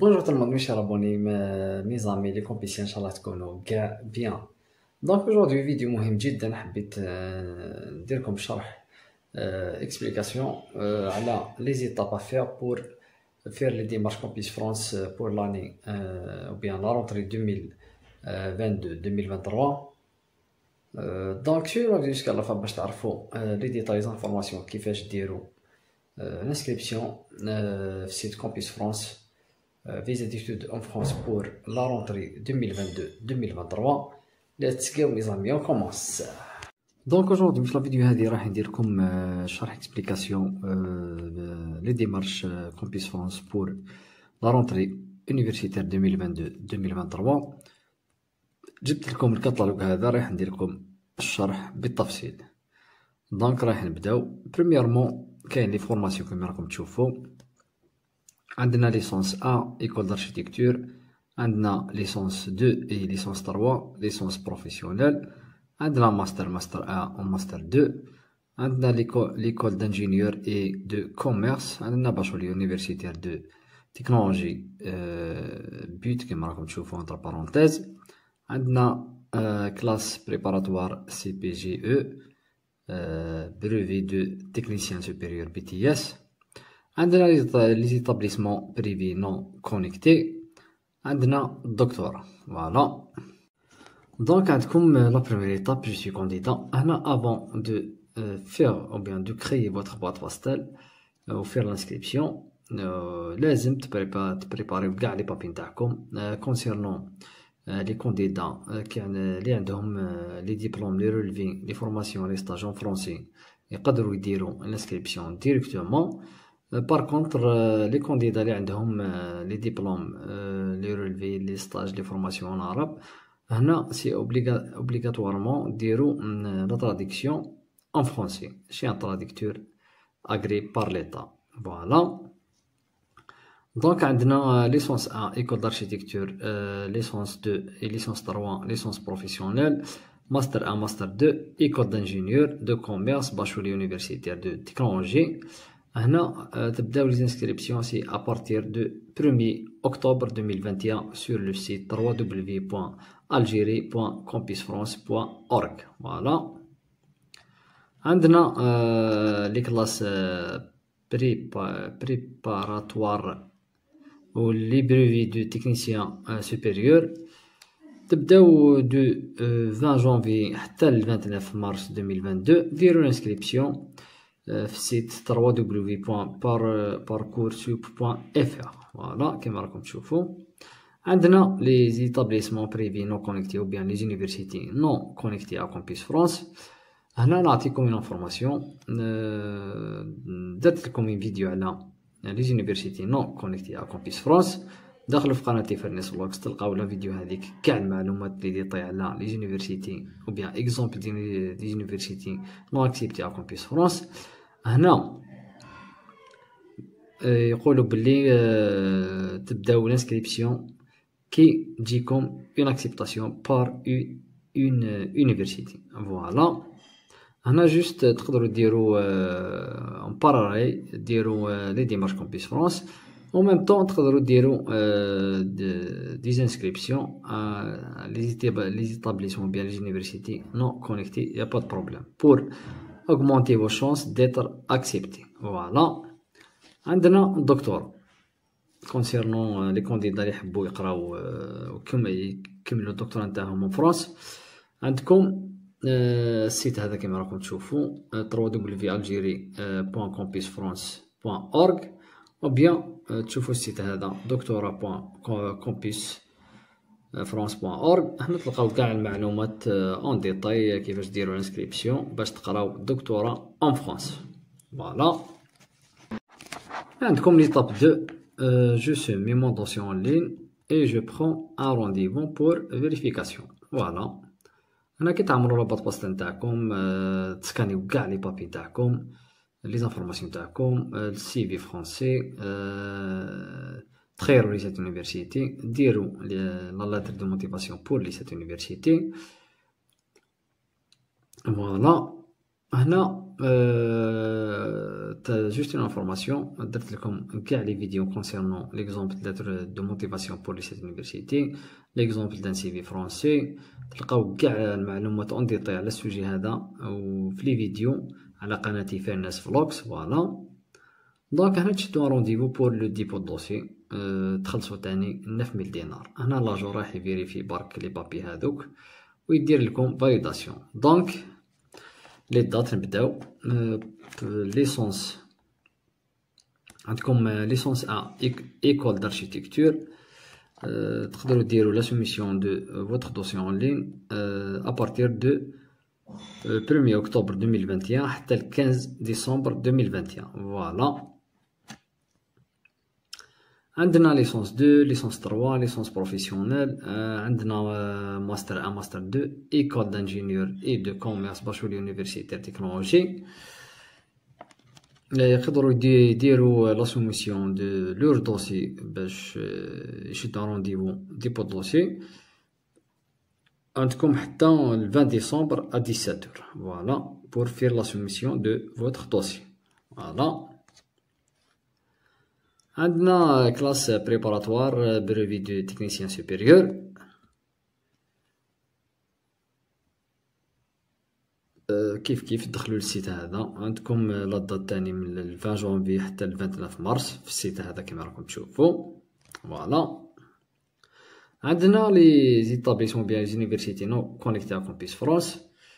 Bonjour tout le monde, mes chers abonnés, mes amis, les compétitions, Inch'Allah تكونوا كاع bien. Donc aujourd'hui vidéo مهم جدا حبيت نديركم شرح explication على les étapes à faire pour faire les démarches Campus France pour l'année ou bien la rentrée 2022-2023. Donc suivez la vidéo jusqu'à la fin باش تعرفوا les détails les informations كيفاش ديروا l'inscription في site Campus France. Visa d'études en France pour la rentrée 2022-2023. Let's go mes amis, on commence. Donc aujourd'hui في la vidéo هذه راح نديركم شرح explication les démarches Campus France pour la rentrée universitaire 2022-2023. جبت لكم الكتالوج هذا راح نديركم الشرح بالتفصيل. دونك راح نبداو بريميرمون كاين لي فورماسيون كما راكم تشوفوا. عندنا ليسونس A école d'architecture, عندنا ليسونس 2 et ليسونس 3 ليسونس بروفيسيونيل, عندنا ماستر A و ماستر 2, عندنا ليكول d'ingénieur et de commerce, عندنا باشولي يونيفرسيتير دو تكنولوجي بوت كما راكم تشوفوا entre parenthèses, عندنا كلاس بريباراتوار CPGE brevet de technicien supérieur BTS. عندنا les établissements privés non connectés, عندنا الدكتوراه. Voilà. Donc عندكم la première étape, je suis candidat. هنا avant de faire ou bien de créer votre boîte postale ou faire l'inscription, لازم تبريباريو كاع لي بابي نتاعكم concernant les candidats كاين اللي عندهم les diplômes les relevés les formations les stages en français يقدروا يديروا l'inscription directement. Par contre, les candidats اللي عندهم les diplômes, les relevés, les stages, les formations en arabe, هنا c'est obligatoirement ديروا la traduction en français chez un traducteur agréé par l'État. Voilà. Donc عندنا licence 1 école d'architecture, licence 2 et licence 3 licence professionnelle, master 1 master 2 école d'ingénieur de commerce bachelier universitaire de technologie. هنا تبداو les inscriptions c'est à partir de 1er octobre 2021 sur le site www.algerie.campusfrance.org. Voilà. عندنا les classes préparatoires ou les brevets de technicien supérieur تبداو du 20 janvier حتى le 29 mars 2022 ديروا l'inscription في سيت www.parcoursup.fr. Voilà كما راكم تشوفوا. عندنا les établissements privés non connectés ou bien les universités non connectées à Campus France. هنا نعطيكم une information. درت لكم فيديو على les universités non connectées à Campus France. دخلوا في قناتي فرنيس فلوكس تلقاو لا فيديو هذيك كاع المعلومات اللي ديطاي على لي يونيفرسيتي او بيان اكزومبل دي يونيفرسيتي نو اكسبتي ا كامبيس فرانس. هنا يقولوا باللي تبداو الانسكريبسيون كي تجيكم اون اكسبتاسيون بار اون يونيفرسيتي. فوالا. هنا جوست تقدروا ديروا ان بارالي ديروا لي ديمارش كامبيس فرانس en même temps تقدروا ديروا des inscriptions à les établissements bien les universités non connectées, il n'y a pas de problème pour augmenter vos chances d'être acceptés. Voilà. عندنا الدكتوراه concernant les candidats اللي يحبوا يقراو وكما يكملوا الدكتوراه نتاعهم en France. عندكم السيت هذا كما راكم تشوفوا www.algerie.campusfrance.org ou bien تشوفوا السيت هذا doctora.campusfrance.org. هنا تلقاو كاع المعلومات اون ديتاي كيفاش ديروا الانسكريبسيون باش تقراو دكتوراه ان فرانس. فوالا. عندكم ليطاب 2 je soumets mon dossier en ligne et je prends un rendez-vous pour vérification. فوالا. هنا كي تعملوا رابط بوست نتاعكم تسكانيو كاع لي بابي نتاعكم les informations تاعكم le CV français تخيروا لي cette université ديروا la lettre de motivation pour les cette université. Voilà. هنا juste une information, درت لكم كاع لي فيديو concernant l'exemple lettre de motivation pour cette université, l'exemple d'un CV français. تلقاو كاع المعلومات اون ديتاي على السوجي هذا وفي لي فيديو على قناتي فيرنس فلوكس. فوالا دونك هنا تشدو رونديفو بور لو ديبو دوسي، تخلصو تاني 9000 دينار. هنا لاجو راح يفيريفي برك لي بابي هذوك ويدير لكم فاليداسيون. دونك لي دات نبداو ليسونس. عندكم ليسونس ا ايكول داركتيكتور، تقدروا ديروا لا سوميسيون دو فوتر دوسي اون لين ابارتير دو 1er octobre 2021 حتى ل 15 ديسمبر 2021. فوالا عندنا ليسونس 2 ليسونس 3 ليسونس بروفيسيونيل، عندنا ماستر 1 ماستر 2 ايكول دانجينيور اي دو كوميرس باشولي يونيفرسيتير تكنولوجي. يقدروا يديروا لا سوميسيون دو لور دوسي باش يشدوا رونديفو ديبو دوسي. عندكم حتى ل 20 ديسمبر à 17h. Voilà pour faire la soumission de votre dossier. Voilà. عندنا classe préparatoire brevet de technicien supérieur. كيف تدخلوا للسيت هذا. عندكم لا دات تاني من 20 جونفي حتى ل 29 مارس في السيت هذا كما راكم تشوفوا. فوالا عندنا لي زيتابليسمون بيان زونيفرسيتي نو كونيكتي ا كامبيس فرانس.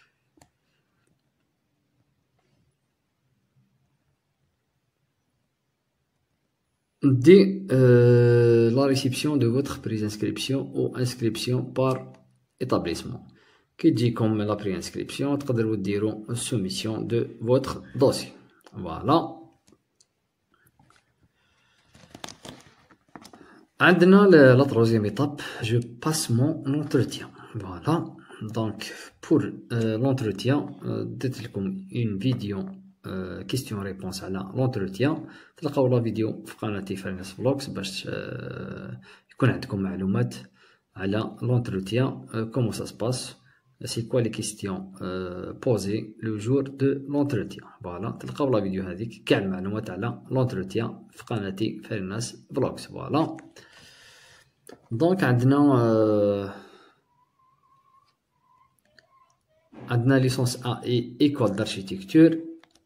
dès la réception de votre préinscription ou inscription par établissement. كي تجيكم لا بريانسكريبسيون تقدروا ديروا السوميسيون دو فوتر دوسي. فوالا عندنا لا troisième étape, je passe mon entretien. Voilà donc pour l'entretien درت لكم une vidéo question réponse على l'entretien. تلقاو لا فيديو في قناتي فيرنس فلوكس باش يكون عندكم معلومات على l'entretien, comment ça se passe, c'est quoi les questions posées le jour de l'entretien. Voilà تلقاو لا فيديو هذيك كاع المعلومات على l'entretien في قناتي فيرنس فلوكس. فوالا دونك عندنا ليسونس ا ايكول داركتيكتور.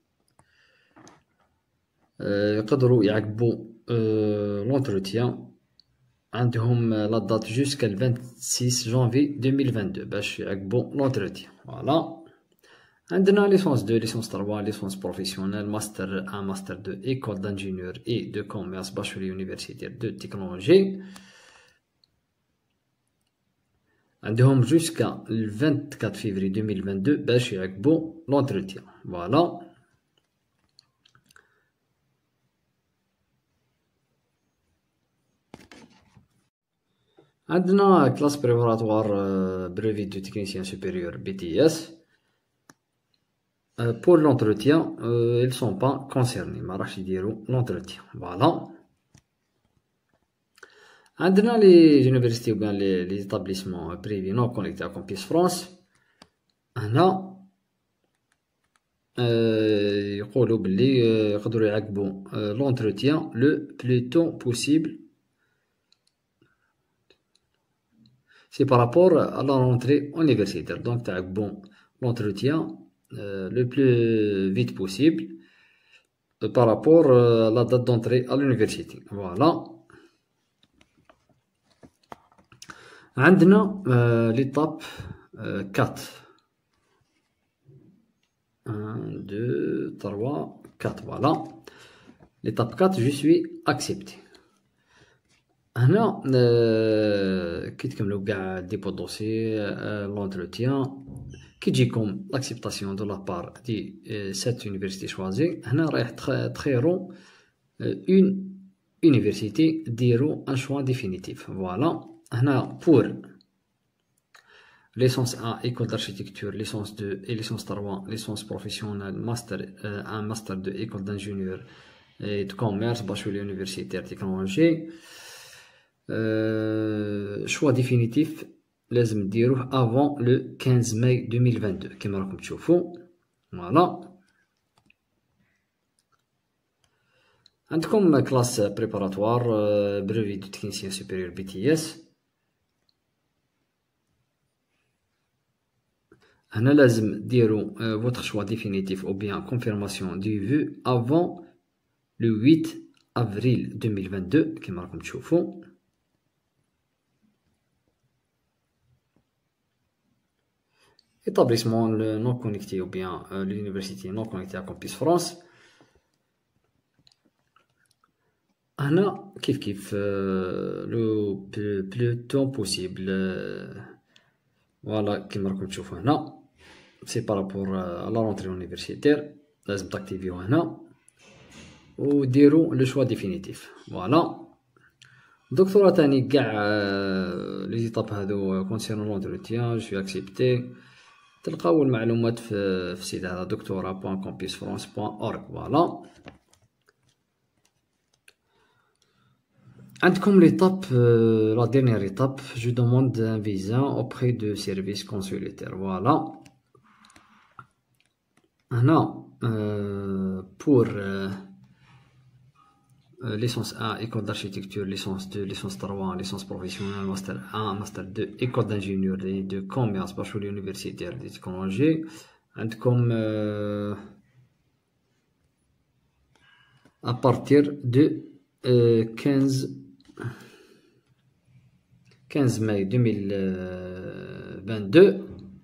يقدروا يعقبوا لونتروتيان. عندهم لا دات جوسكا 26 جانفي 2022 باش يعقبوا لونتروتيان. فوالا عندنا ليسونس 2 ليسونس 3 ليسونس بروفيسيونيل ماستر 1 ماستر 2 ايكول دانجينيور اي دو كوميرس باشولي يونيفرسيتير دو تكنولوجي. عندهم جوسكا 24 فيفري 2022 باش يعقبوا لونتروتيان. فوالا عندنا كلاس بريباراتوار بريفي دو تكنيسيان سوبيريور BTS. pour l'entretien ils sont pas concernés, ما راحش يديروا l'entretien. فوالا عندنا لي يونيفرسيتي وبيان لي établissements بريفي نو كونيكتي ا كامبيس فرانس. هنا يقولوا بلي يقدروا يعقبوا l'entretien le plus tôt possible. C'est par rapport à la rentrée universitaire. Donc, tu as bon l'entretien le plus vite possible par rapport à la date d'entrée à l'université. Voilà. عندنا l'étape 4. 1, 2, 3, 4. Voilà. L'étape 4, je suis accepté. هنا كي تكملوا كاع ديبو دوسي لونتروتيان كي تجيكم لاكسبتاسيون دو لا بار دي سات يونيفرسيتي شوازي. هنا رايح تخيروا اون يونيفرسيتي ديروا ان شوا ديفينيتيف. فوالا هنا بور ليسونس ا ايكول داركتيكتور ليسونس 2 اي ليسونس 3 ليسونس بروفيسيونيل ماستر 1 ماستر 2 ايكول دانجينيور دو كوميرس باشولي يونيفرسيتير تكنولوجي. choix définitif لازم ديروه avant le 15 mai 2022 كما راكم تشوفوا. فوالا عندكم كلاس بريباراتوار بريفي دو تكنيسيان سوبيريور BTS. هنا لازم ديرو votre choix définitif ou bien confirmation du vœu avant le 8 avril 2022 كما راكم تشوفوا. établissement non connecté ou bien l'université non connectée à Campus France. هنا كيف le plus tôt possible. voilà كما راكم تشوفوا هنا c'est par rapport à la rentrée universitaire. لازم تاكتيفيو هنا وديروا لو شوا ديفينيتيف. فوالا الدكتوراه تاني كاع لي زيتاب هادو كونسيرنون لونتروتيان جو سوي اكسبتي. تلقاو المعلومات في السيت هذا doctora.campusfrance.org. فوالا عندكم ليطاب لا ديرنيير ايطاب جو دوموند ان فيزا اوبري دو سيرفيس كونسوليتير. فوالا هنا pour licence 1 école d'architecture, licence 2 licence 3 licence professionnelle, master 1 master 2 école d'ingénierie de commerce bachelier universitaire de technologie. عندكم à partir de 15 mai 2022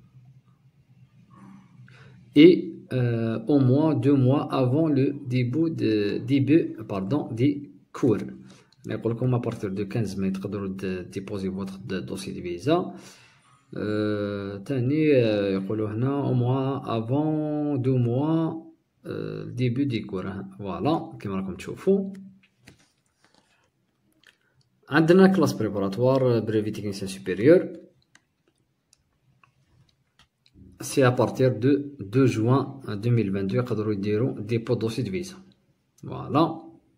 et au moins 2 mois avant le début des cours. نقول لكم à partir de 15 mai تقدروا déposer votre dossier de visa. تاني يقولوا هنا au moins avant 2 mois début des cours. voilà كما راكم تشوفوا. عندنا كلاس بريباراتوار بريفي تكنيسيان سوبيريور. c'est à partir de 2 juin 2022 يقدروا يديروا ديبو دوسي دو فيزا. فوالا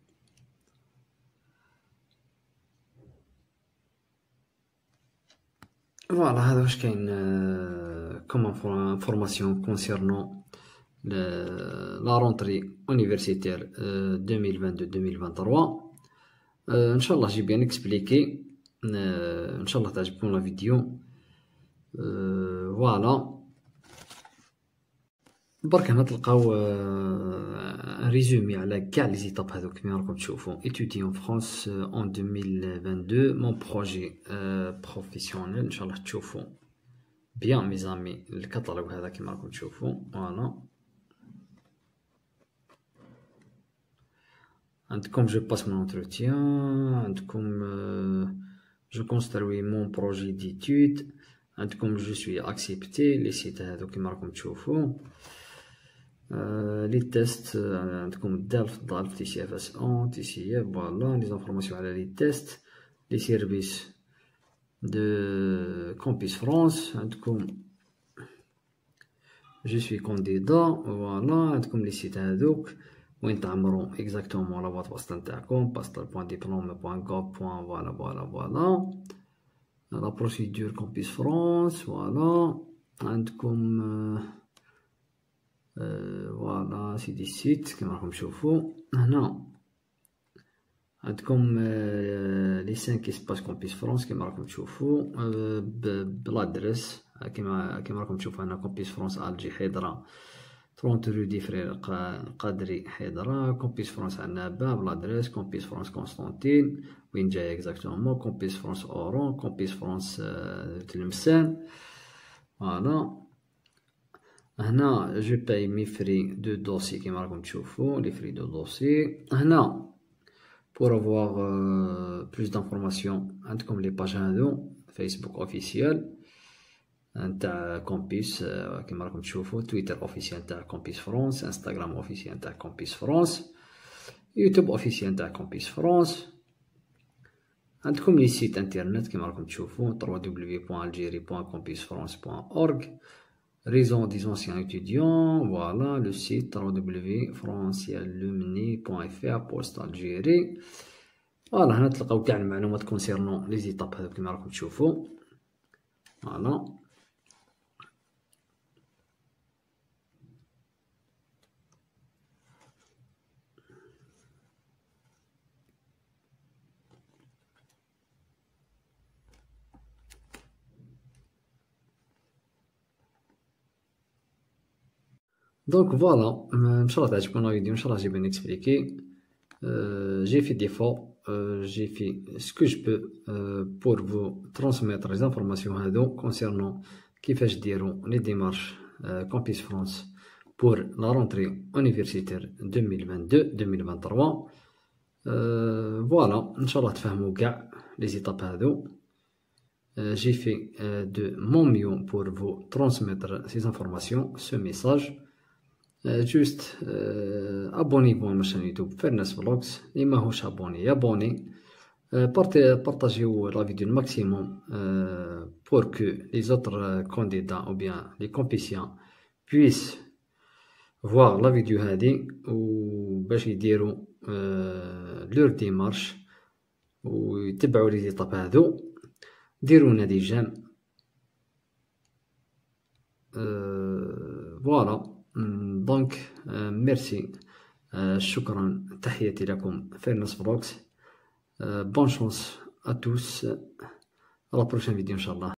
فوالا هذا واش كاين كوم انفورماسيون كونسيرنون لا رونتري يونيفرسيتير 2022-2023. ان شاء الله جي بيان اكسبليكي. ان شاء الله تعجبكم لا فيديو. فوالا برك هنا تلقاو ريزومي على كاع لي زيتاب هذوك كيما راكم تشوفوا. étudier en France en 2022 mon projet professionnel. ان شاء الله تشوفوا بيان مي زامي الكاتالوج هذا كيما راكم تشوفوا. فوالا عندكم جو باس مون entretien. عندكم جو construis mon projet d'étude. عندكم جو سوي اكسبتي. لي سيت هذو كيما راكم تشوفوا. لي تيست عندكم دالف ضالف تي سي اف اس اون تي سي اف. فوالا لي زانفورماسيون على لي تيست لي سيرفيس دو كامبيس فرانس. عندكم جو سوي كانديدا. فوالا عندكم لي سيت هذوك وين تعمروا اكزاكتومون لا بواط بوستال نتاعكم pastel.diplome.gov. فوالا فوالا فوالا لا بروسيدور كامبيس فرانس. فوالا عندكم فوالا سيدي السيت كما راكم تشوفوا. هنا عندكم لي 5 اسباس كامبيس فرانس كما راكم تشوفوا بلادريس كما راكم تشوفوا. هنا كامبيس فرانس الجي حيدرا 30 رو دي فرير قادري حيدرا. كامبيس فرانس عنابة بلادريس. كامبيس فرانس قسطنطين وين جاي اكزاكتومون. كامبيس فرانس اورون. كامبيس فرانس تلمسان. فوالا هنا جو باي مي فري دو دوسي كيما راكم تشوفوا لي فري دو دوسي. هنا pour avoir plus d'informations عندكم لي باج هادو فيسبوك اوفيسيال نتاع كومبيس كيما راكم تشوفوا. تويتر اوفيسيال نتاع كومبيس فرانس. انستغرام اوفيسيال نتاع كومبيس فرانس. يوتيوب اوفيسيال نتاع كومبيس فرانس. عندكم لي سيت انترنت كيما راكم تشوفوا www.algerie.campusfrance.org. Réseau des anciens étudiants. Voilà le site www.francialumni.fr post Algérie. فوالا هنا تلقاو كاع المعلومات كونسيرنون لي زيتاب هذوك كيما راكم تشوفوا. فوالا دونك فوالا ان شاء الله تعجبكم لا فيديو، ان شاء الله j'ai bien expliqué. J'ai fait des fois, j'ai fait ce que je peux pour vous transmettre les informations هادو concernant كيفاش ديروا les démarches Campus France pour la rentrée universitaire 2022-2023. Voilà, ان شاء الله تفهموا كاع les étapes هادو. J'ai fait de mon mieux pour vous transmettre ces informations, ce message. Juste abonnez-vous à ma chaîne YouTube Fairness Vlogs. Et ماهوش abonné, abonnez. Partagez la vidéo au maximum pour que les autres candidats ou bien les compétitions puissent voir la vidéo هذه وباش يديروا leur démarche ويتبعوا les étapes هذو. ديرونا دي جيم. فوالا دونك ميرسي. شكرا، تحياتي لكم فيرنس فلوكس. بون شانس à tous. À la prochaine vidéo, Inch'Allah.